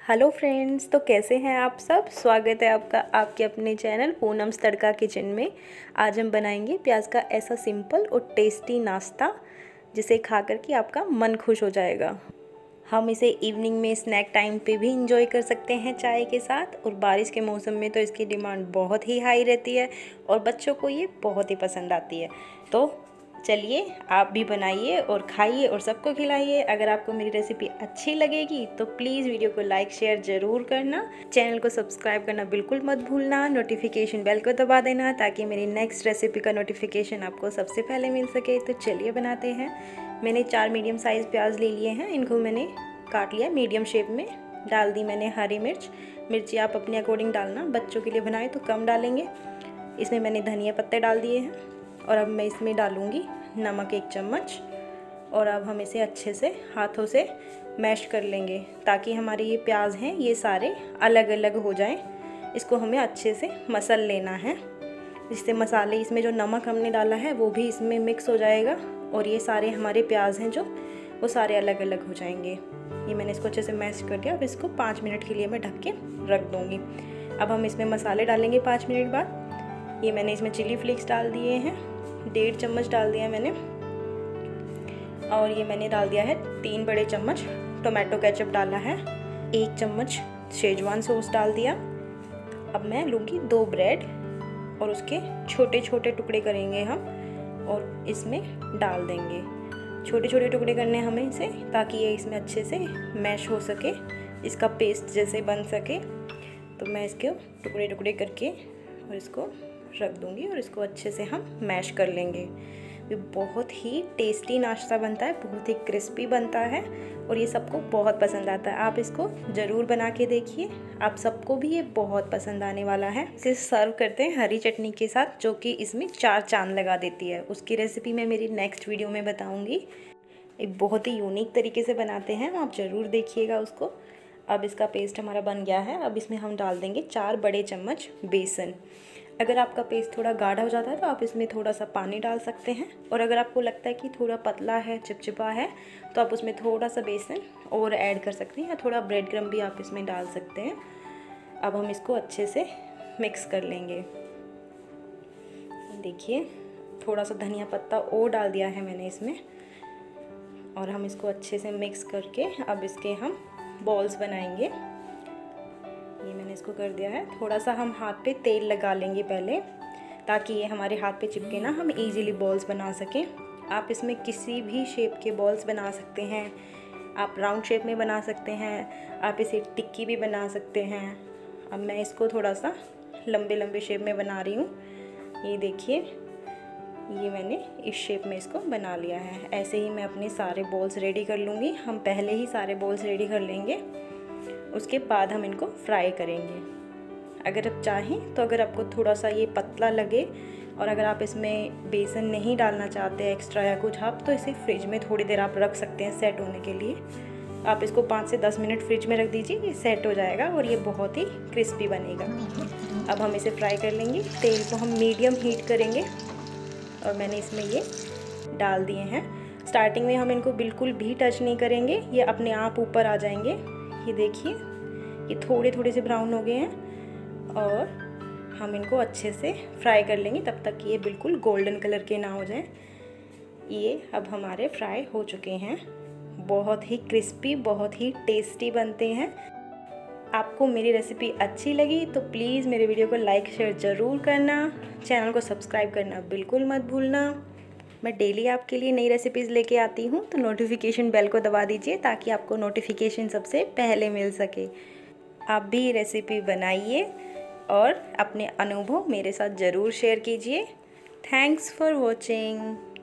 Hello friends, तो कैसे हैं आप सब। स्वागत है आपका आपके अपने चैनल पूनम्स तड़का किचन में। आज हम बनाएंगे प्याज का ऐसा सिंपल और टेस्टी नाश्ता जिसे खा कर के आपका मन खुश हो जाएगा। हम इसे इवनिंग में स्नैक टाइम पे भी इंजॉय कर सकते हैं चाय के साथ, और बारिश के मौसम में तो इसकी डिमांड बहुत ही हाई रहती है और बच्चों को ये बहुत ही पसंद आती है। तो चलिए आप भी बनाइए और खाइए और सबको खिलाइए। अगर आपको मेरी रेसिपी अच्छी लगेगी तो प्लीज़ वीडियो को लाइक शेयर ज़रूर करना, चैनल को सब्सक्राइब करना बिल्कुल मत भूलना, नोटिफिकेशन बेल को दबा देना ताकि मेरी नेक्स्ट रेसिपी का नोटिफिकेशन आपको सबसे पहले मिल सके। तो चलिए बनाते हैं। मैंने 4 मीडियम साइज़ प्याज ले लिए हैं, इनको मैंने काट लिया मीडियम शेप में। डाल दी मैंने हरी मिर्ची आप अपने अकॉर्डिंग डालना, बच्चों के लिए बनाए तो कम डालेंगे। इसमें मैंने धनिया पत्ते डाल दिए हैं और अब मैं इसमें डालूँगी नमक 1 चम्मच। और अब हम इसे अच्छे से हाथों से मैश कर लेंगे ताकि हमारे ये प्याज हैं ये सारे अलग अलग हो जाएं। इसको हमें अच्छे से मसल लेना है, जिससे मसाले इसमें जो नमक हमने डाला है वो भी इसमें मिक्स हो जाएगा और ये सारे हमारे प्याज हैं जो वो सारे अलग अलग हो जाएंगे। ये मैंने इसको अच्छे से मैश कर दिया। अब इसको 5 मिनट के लिए मैं ढक के रख दूँगी। अब हम इसमें मसाले डालेंगे 5 मिनट बाद। ये मैंने इसमें चिली फ्लेक्स डाल दिए हैं, 1.5 चम्मच डाल दिया मैंने। और ये मैंने डाल दिया है 3 बड़े चम्मच टोमेटो केचप डाला है, 1 चम्मच शेजवान सॉस डाल दिया। अब मैं लूँगी 2 ब्रेड और उसके छोटे छोटे टुकड़े करेंगे हम और इसमें डाल देंगे। छोटे छोटे टुकड़े करने हमें इसे, ताकि ये इसमें अच्छे से मैश हो सके, इसका पेस्ट जैसे बन सके। तो मैं इसके टुकड़े टुकड़े करके और इसको रख दूँगी और इसको अच्छे से हम मैश कर लेंगे। ये बहुत ही टेस्टी नाश्ता बनता है, बहुत ही क्रिस्पी बनता है और ये सबको बहुत पसंद आता है। आप इसको ज़रूर बना के देखिए, आप सबको भी ये बहुत पसंद आने वाला है। इसे सर्व करते हैं हरी चटनी के साथ, जो कि इसमें 4 चांद लगा देती है। उसकी रेसिपी मैं मेरी नेक्स्ट वीडियो में बताऊँगी। एक बहुत ही यूनिक तरीके से बनाते हैं, आप ज़रूर देखिएगा उसको। अब इसका पेस्ट हमारा बन गया है। अब इसमें हम डाल देंगे 4 बड़े चम्मच बेसन। अगर आपका पेस्ट थोड़ा गाढ़ा हो जाता है तो आप इसमें थोड़ा सा पानी डाल सकते हैं, और अगर आपको लगता है कि थोड़ा पतला है, चिपचिपा है, तो आप उसमें थोड़ा सा बेसन और ऐड कर सकते हैं, या थोड़ा ब्रेड क्रम्ब भी आप इसमें डाल सकते हैं। अब हम इसको अच्छे से मिक्स कर लेंगे। देखिए थोड़ा सा धनिया पत्ता और डाल दिया है मैंने इसमें, और हम इसको अच्छे से मिक्स करके अब इसके हम बॉल्स बनाएंगे। ये मैंने इसको कर दिया है। थोड़ा सा हम हाथ पे तेल लगा लेंगे पहले, ताकि ये हमारे हाथ पे चिपके ना, हम इजीली बॉल्स बना सकें। आप इसमें किसी भी शेप के बॉल्स बना सकते हैं, आप राउंड शेप में बना सकते हैं, आप इसे टिक्की भी बना सकते हैं। अब मैं इसको थोड़ा सा लंबे लंबे शेप में बना रही हूँ। ये देखिए, ये मैंने इस शेप में इसको बना लिया है। ऐसे ही मैं अपने सारे बॉल्स रेडी कर लूँगी। हम पहले ही सारे बॉल्स रेडी कर लेंगे, उसके बाद हम इनको फ्राई करेंगे। अगर आप चाहें तो, अगर आपको थोड़ा सा ये पतला लगे और अगर आप इसमें बेसन नहीं डालना चाहते एक्स्ट्रा या कुछ, आप तो इसे फ्रिज में थोड़ी देर आप रख सकते हैं सेट होने के लिए। आप इसको 5 से 10 मिनट फ्रिज में रख दीजिए, ये सेट हो जाएगा और ये बहुत ही क्रिस्पी बनेगा। अब हम इसे फ्राई कर लेंगे। तेल को हम मीडियम हीट करेंगे और मैंने इसमें ये डाल दिए हैं। स्टार्टिंग में हम इनको बिल्कुल भी टच नहीं करेंगे, ये अपने आप ऊपर आ जाएंगे। ये देखिए, ये थोड़े थोड़े से ब्राउन हो गए हैं और हम इनको अच्छे से फ्राई कर लेंगे तब तक कि ये बिल्कुल गोल्डन कलर के ना हो जाएं। ये अब हमारे फ्राई हो चुके हैं। बहुत ही क्रिस्पी, बहुत ही टेस्टी बनते हैं। आपको मेरी रेसिपी अच्छी लगी तो प्लीज़ मेरे वीडियो को लाइक शेयर ज़रूर करना, चैनल को सब्सक्राइब करना बिल्कुल मत भूलना। मैं डेली आपके लिए नई रेसिपीज़ लेके आती हूँ, तो नोटिफिकेशन बेल को दबा दीजिए ताकि आपको नोटिफिकेशन सबसे पहले मिल सके। आप भी रेसिपी बनाइए और अपने अनुभव मेरे साथ ज़रूर शेयर कीजिए। Thanks for watching.